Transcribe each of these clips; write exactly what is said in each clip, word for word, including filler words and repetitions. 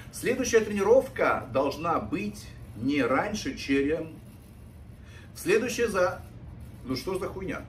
Следующая тренировка должна быть не раньше, чем следующая за... Ну что за хуйня?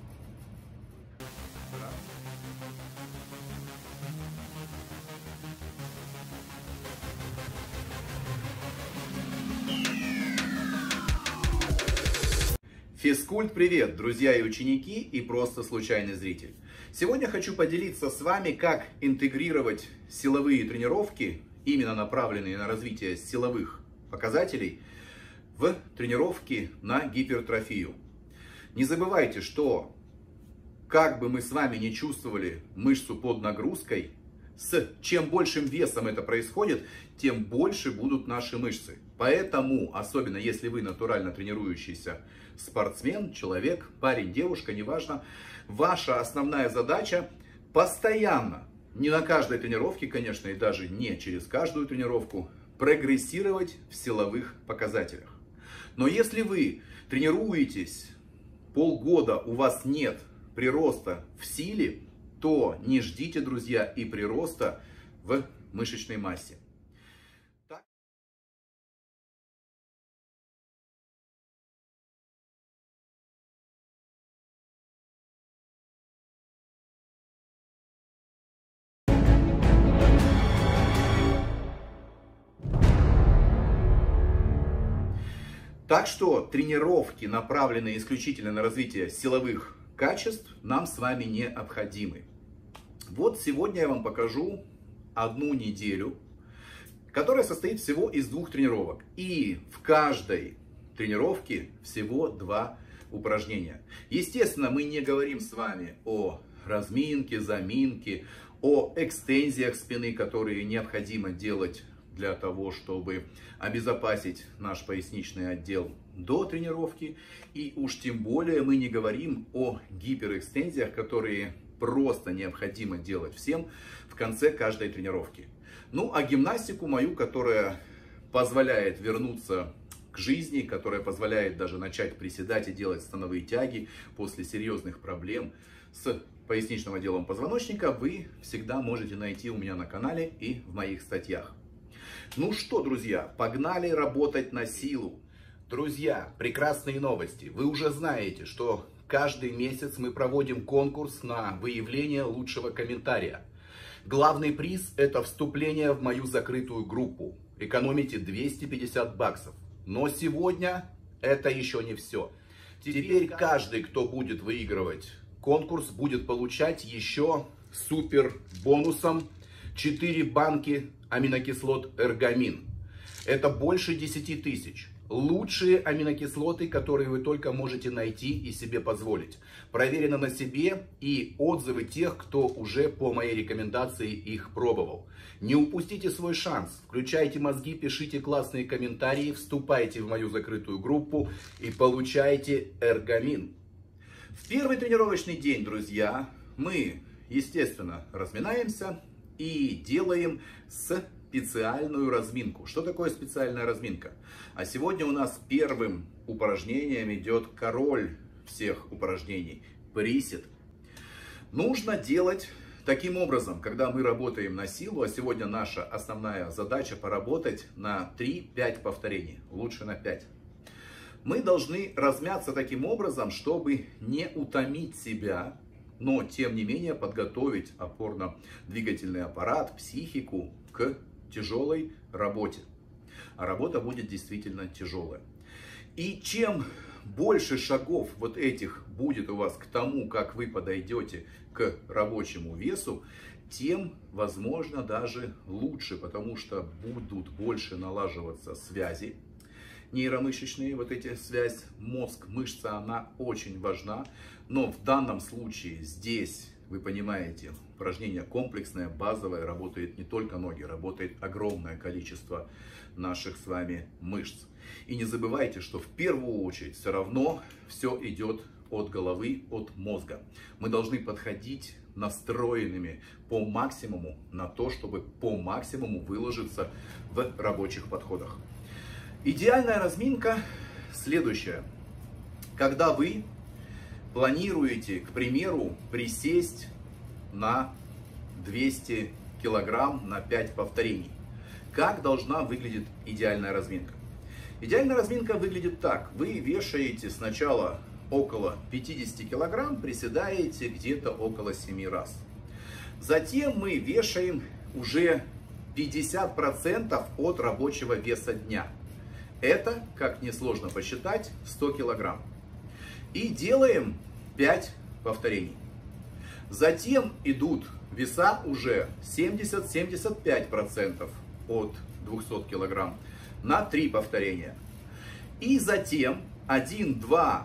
Физкульт, привет, друзья и ученики, и просто случайный зритель. Сегодня хочу поделиться с вами, как интегрировать силовые тренировки, именно направленные на развитие силовых показателей, в тренировки на гипертрофию. Не забывайте, что как бы мы с вами не чувствовали мышцу под нагрузкой, с чем большим весом это происходит, тем больше будут наши мышцы. Поэтому, особенно если вы натурально тренирующийся спортсмен, человек, парень, девушка, неважно, ваша основная задача постоянно, не на каждой тренировке, конечно, и даже не через каждую тренировку, прогрессировать в силовых показателях. Но если вы тренируетесь полгода, у вас нет прироста в силе, то не ждите, друзья, и прироста в мышечной массе. Так что тренировки, направленные исключительно на развитие силовых качеств, нам с вами необходимы. Вот сегодня я вам покажу одну неделю, которая состоит всего из двух тренировок. И в каждой тренировке всего два упражнения. Естественно, мы не говорим с вами о разминке, заминке, о экстензиях спины, которые необходимо делать для того, чтобы обезопасить наш поясничный отдел до тренировки. И уж тем более мы не говорим о гиперэкстензиях, которые просто необходимо делать всем в конце каждой тренировки. Ну, а гимнастику мою, которая позволяет вернуться к жизни, которая позволяет даже начать приседать и делать становые тяги после серьезных проблем с поясничным отделом позвоночника, вы всегда можете найти у меня на канале и в моих статьях. Ну что, друзья, погнали работать на силу. Друзья, прекрасные новости. Вы уже знаете, что каждый месяц мы проводим конкурс на выявление лучшего комментария. Главный приз — это вступление в мою закрытую группу. Экономите двести пятьдесят баксов. Но сегодня это еще не все. Теперь каждый, кто будет выигрывать конкурс, будет получать еще супер бонусом четыре банки аминокислот эргамин. Это больше десяти тысяч. Лучшие аминокислоты, которые вы только можете найти и себе позволить. Проверено на себе и отзывы тех, кто уже по моей рекомендации их пробовал. Не упустите свой шанс. Включайте мозги, пишите классные комментарии, вступайте в мою закрытую группу и получайте эргамин. В первый тренировочный день, друзья, мы, естественно, разминаемся и делаем специальную разминку. Что такое специальная разминка? А сегодня у нас первым упражнением идет король всех упражнений — присед. Нужно делать таким образом, когда мы работаем на силу, а сегодня наша основная задача поработать на три-пять повторений, лучше на пять. Мы должны размяться таким образом, чтобы не утомить себя, но тем не менее подготовить опорно-двигательный аппарат, психику к тяжелой работе. А работа будет действительно тяжелая. И чем больше шагов вот этих будет у вас к тому, как вы подойдете к рабочему весу, тем, возможно, даже лучше, потому что будут больше налаживаться связи нейромышечные, вот эти связь мозг-мышца, она очень важна. Но в данном случае здесь, вы понимаете, упражнение комплексное, базовое, работает не только ноги, работает огромное количество наших с вами мышц. И не забывайте, что в первую очередь все равно все идет от головы, от мозга. Мы должны подходить настроенными по максимуму на то, чтобы по максимуму выложиться в рабочих подходах. Идеальная разминка следующая. Когда вы планируете, к примеру, присесть на двести килограмм на пять повторений. Как должна выглядеть идеальная разминка? Идеальная разминка выглядит так. Вы вешаете сначала около пятидесяти килограмм, приседаете где-то около семи раз. Затем мы вешаем уже пятьдесят процентов от рабочего веса дня. Это, как несложно посчитать, сто килограмм. И делаем пять повторений. Затем идут веса уже семьдесят — семьдесят пять процентов от двухсот килограмм на три повторения. И затем один-два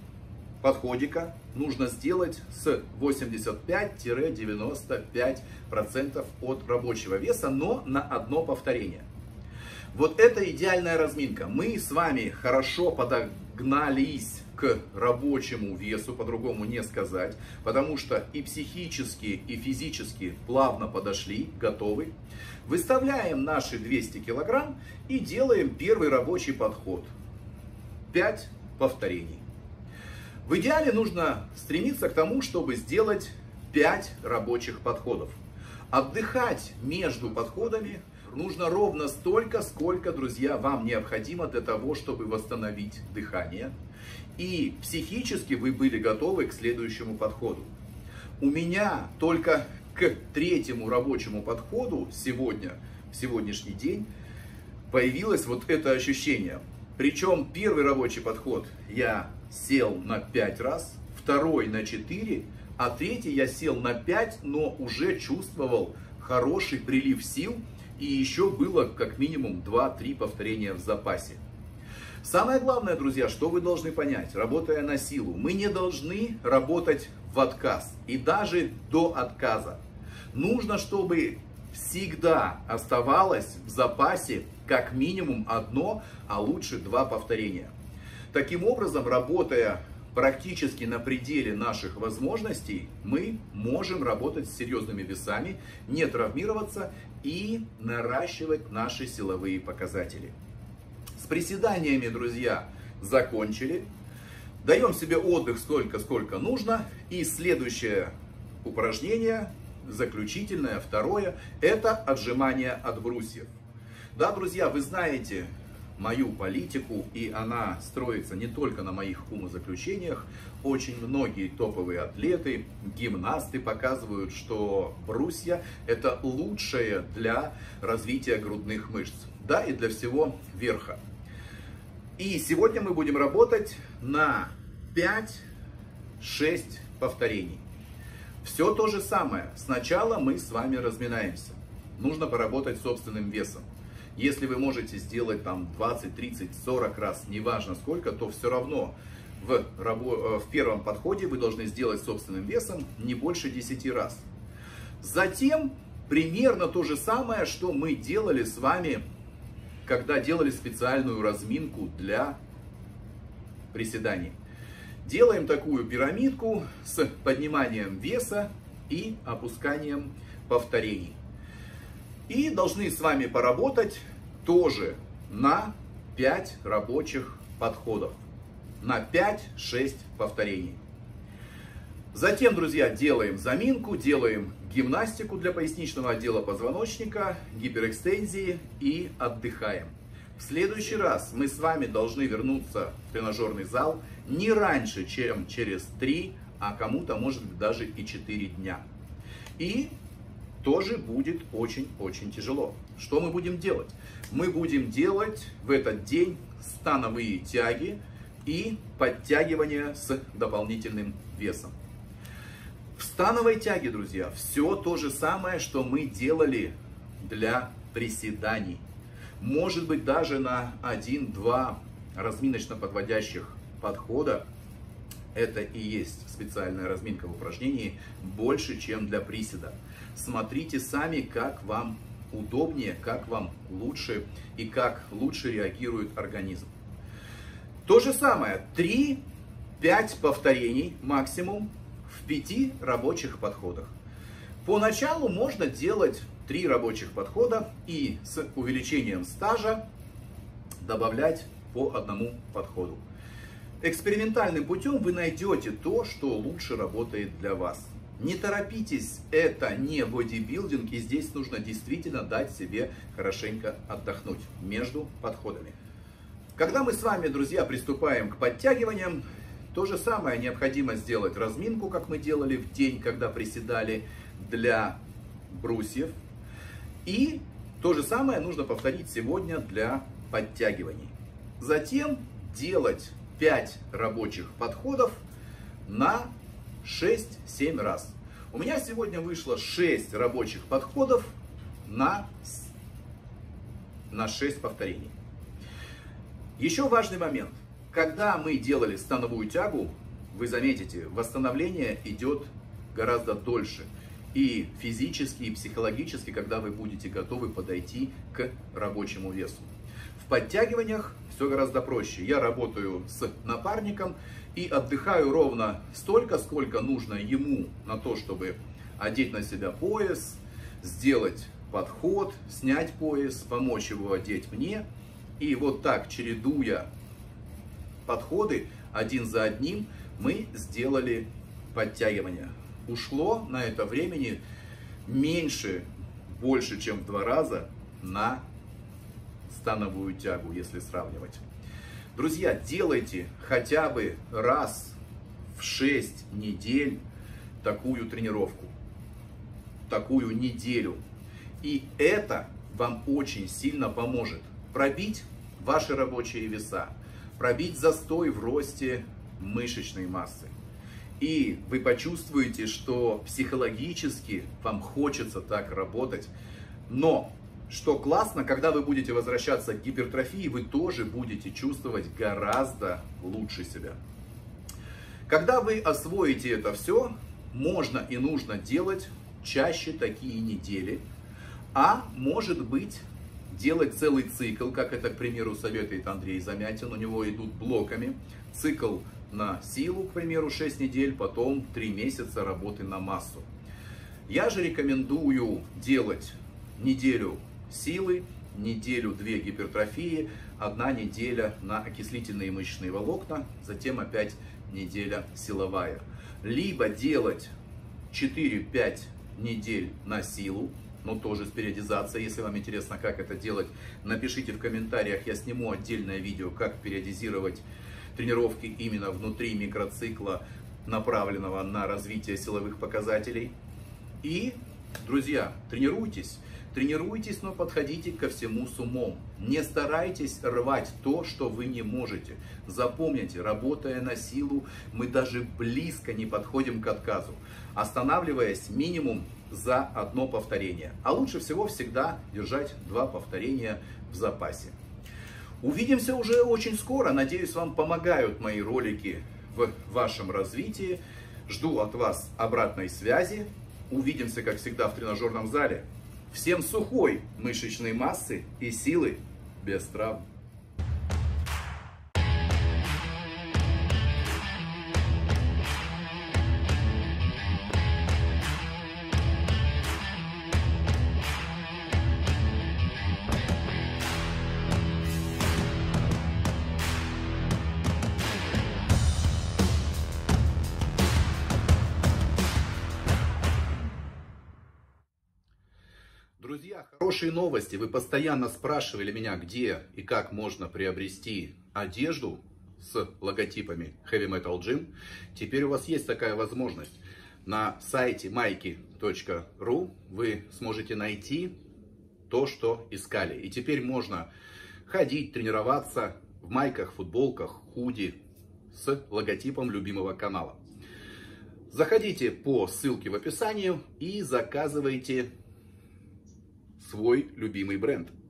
подходика нужно сделать с восьмидесяти пяти — девяноста пяти процентов от рабочего веса, но на одно повторение. Вот это идеальная разминка. Мы с вами хорошо подогнались к рабочему весу, по-другому не сказать, потому что и психически, и физически плавно подошли, готовы. Выставляем наши двести килограмм и делаем первый рабочий подход. пять повторений. В идеале нужно стремиться к тому, чтобы сделать пять рабочих подходов. Отдыхать между подходами нужно ровно столько, сколько, друзья, вам необходимо для того, чтобы восстановить дыхание. И психически вы были готовы к следующему подходу. У меня только к третьему рабочему подходу сегодня, в сегодняшний день, появилось вот это ощущение. Причем первый рабочий подход я сел на пять раз, второй на четыре, а третий я сел на пять, но уже чувствовал хороший прилив сил, и еще было как минимум два-три повторения в запасе. Самое главное, друзья, что вы должны понять, работая на силу, мы не должны работать в отказ и даже до отказа. Нужно, чтобы всегда оставалось в запасе как минимум одно, а лучше два повторения. Таким образом, работая практически на пределе наших возможностей, мы можем работать с серьезными весами, не травмироваться и наращивать наши силовые показатели. С приседаниями, друзья, закончили. Даем себе отдых столько, сколько нужно. И следующее упражнение, заключительное, второе, это отжимание от брусьев. Да, друзья, вы знаете мою политику, и она строится не только на моих умозаключениях. Очень многие топовые атлеты, гимнасты показывают, что брусья это лучшее для развития грудных мышц, да, и для всего верха. И сегодня мы будем работать на пять-шесть повторений. Все то же самое. Сначала мы с вами разминаемся. Нужно поработать собственным весом. Если вы можете сделать там двадцать, тридцать, сорок раз, неважно сколько, то все равно в, рабо- в первом подходе вы должны сделать собственным весом не больше десяти раз. Затем примерно то же самое, что мы делали с вами, когда делали специальную разминку для приседаний. Делаем такую пирамидку с подниманием веса и опусканием повторений. И должны с вами поработать тоже на пять рабочих подходов. На пять-шесть повторений. Затем, друзья, делаем заминку, делаем гимнастику для поясничного отдела позвоночника, гиперэкстензии и отдыхаем. В следующий раз мы с вами должны вернуться в тренажерный зал не раньше, чем через три, а кому-то может быть даже и четыре дня. И тоже будет очень-очень тяжело. Что мы будем делать? Мы будем делать в этот день становые тяги и подтягивания с дополнительным весом. В становой тяге, друзья, все то же самое, что мы делали для приседаний. Может быть, даже на один-два разминочно-подводящих подхода. Это и есть специальная разминка в упражнении больше, чем для приседа. Смотрите сами, как вам удобнее, как вам лучше и как лучше реагирует организм. То же самое, три-пять повторений максимум в пяти рабочих подходах. Поначалу можно делать три рабочих подхода и с увеличением стажа добавлять по одному подходу. Экспериментальным путем вы найдете то, что лучше работает для вас. Не торопитесь, это не бодибилдинг, и здесь нужно действительно дать себе хорошенько отдохнуть между подходами. Когда мы с вами, друзья, приступаем к подтягиваниям, то же самое необходимо сделать разминку, как мы делали в день, когда приседали для брусьев. И то же самое нужно повторить сегодня для подтягиваний. Затем делать пять рабочих подходов на шесть-семь раз. У меня сегодня вышло шесть рабочих подходов на, на шесть повторений. Еще важный момент. Когда мы делали становую тягу, вы заметите, восстановление идет гораздо дольше. И физически, и психологически, когда вы будете готовы подойти к рабочему весу. В подтягиваниях все гораздо проще. Я работаю с напарником и отдыхаю ровно столько, сколько нужно ему на то, чтобы одеть на себя пояс, сделать подход, снять пояс, помочь его одеть мне. И вот так, чередуя подходы один за одним, мы сделали подтягивания. Ушло на это времени меньше, больше, чем в два раза на становую тягу, если сравнивать. Друзья, делайте хотя бы раз в шесть недель такую тренировку, такую неделю. И это вам очень сильно поможет пробить ваши рабочие веса, пробить застой в росте мышечной массы. И вы почувствуете, что психологически вам хочется так работать. Но, что классно, когда вы будете возвращаться к гипертрофии, вы тоже будете чувствовать гораздо лучше себя. Когда вы освоите это все, можно и нужно делать чаще такие недели. А может быть, делать целый цикл, как это, к примеру, советует Андрей Замятин. У него идут блоками. Цикл на силу, к примеру, шесть недель, потом три месяца работы на массу. Я же рекомендую делать неделю силы, неделю-две гипертрофии, одна неделя на окислительные мышечные волокна, затем опять неделя силовая. Либо делать четыре-пять недель на силу, но тоже с периодизацией. Если вам интересно, как это делать, напишите в комментариях, я сниму отдельное видео, как периодизировать тренировки именно внутри микроцикла, направленного на развитие силовых показателей. И, друзья, тренируйтесь. Тренируйтесь, но подходите ко всему с умом. Не старайтесь рвать то, что вы не можете. Запомните, работая на силу, мы даже близко не подходим к отказу, останавливаясь минимум за одно повторение. А лучше всего всегда держать два повторения в запасе. Увидимся уже очень скоро. Надеюсь, вам помогают мои ролики в вашем развитии. Жду от вас обратной связи. Увидимся, как всегда, в тренажерном зале. Всем сухой мышечной массы и силы без травм. Друзья, хорошие новости. Вы постоянно спрашивали меня, где и как можно приобрести одежду с логотипами Heavy Metal Gym. Теперь у вас есть такая возможность. На сайте майки точка ру вы сможете найти то, что искали. И теперь можно ходить, тренироваться в майках, футболках, худи с логотипом любимого канала. Заходите по ссылке в описании и заказывайте свой любимый бренд.